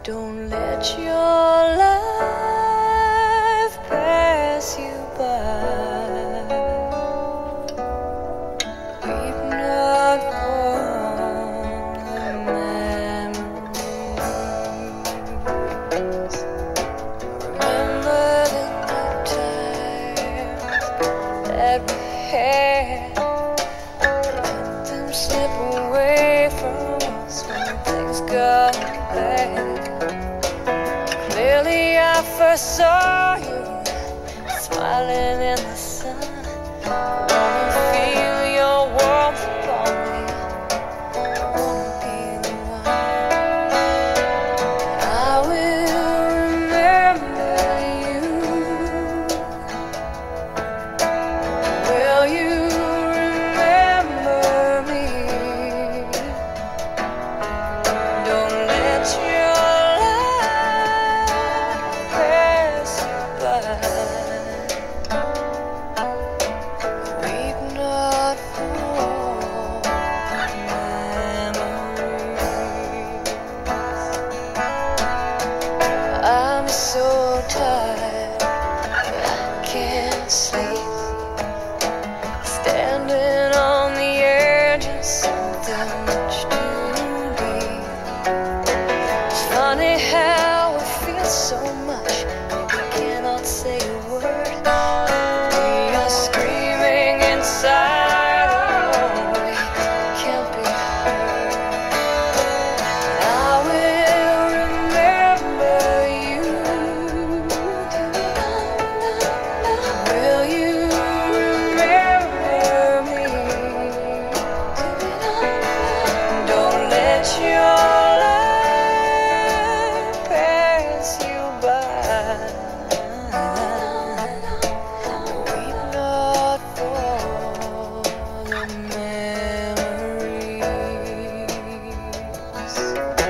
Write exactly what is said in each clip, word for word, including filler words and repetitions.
Don't let your life pass you by. Weep not for the memories. Remember the good times that we had. Let them slip away from us when things got bad. Clearly I first saw you smiling in the sun. I wanna feel your warmth upon me. I wanna be the one. I will remember you. Will you remember me? Don't let your so tired, I can't sleep. Standing on the edge of something much too deep. It's funny how we feel so much, we cannot say a word. We are screaming inside, oh, we can't be heard. I will remember you. Will you remember me? Don't let your life pass you by. Weep not for the memories.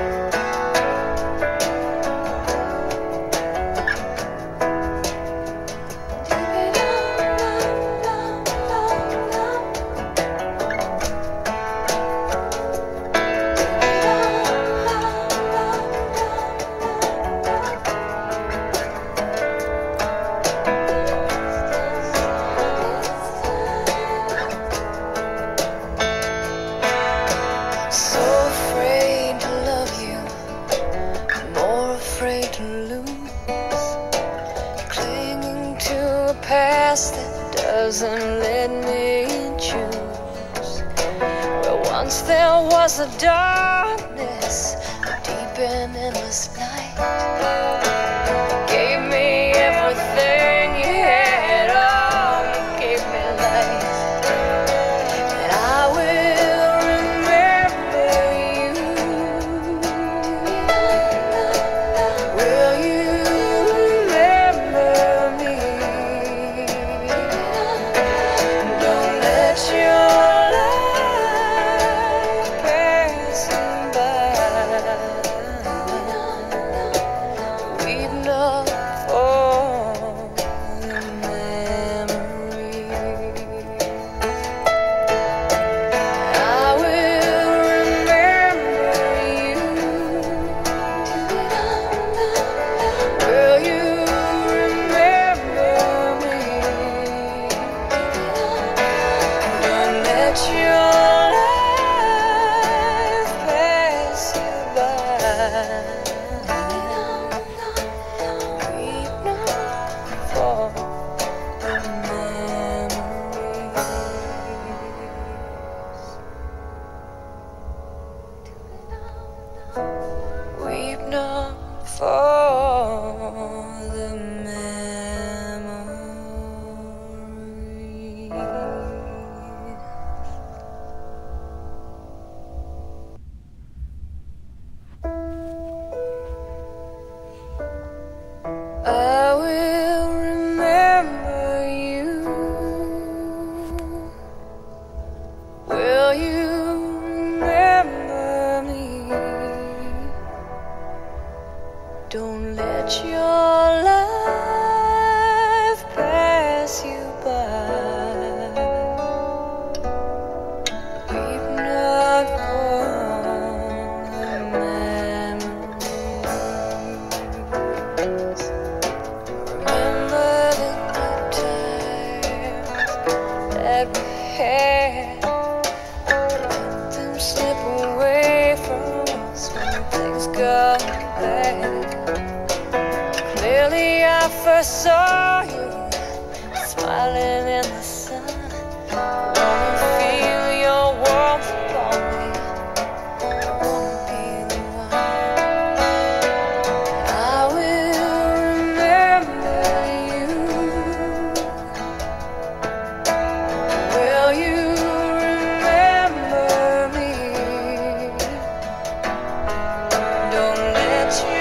So afraid to love you, more afraid to lose. Clinging to a past that doesn't let me choose. Where once there was a darkness, a deep and endless night. You gave me everything you had, oh, you gave me life. And I will remember you. Will you remember me? Don't let your life pass you by. Weep not for the memories. I will remember you. Will you remember me? Don't let your life pass you by. Weep not for the memories. Weep not for the memories. I will remember you. Will you remember me? Don't let your life pass you by. Weep not for the memories. go, babe. Clearly I first saw you smiling in the sun. Wanna feel your warmth upon me. Wanna be the one. I will remember you. Will you remember me? Don't let you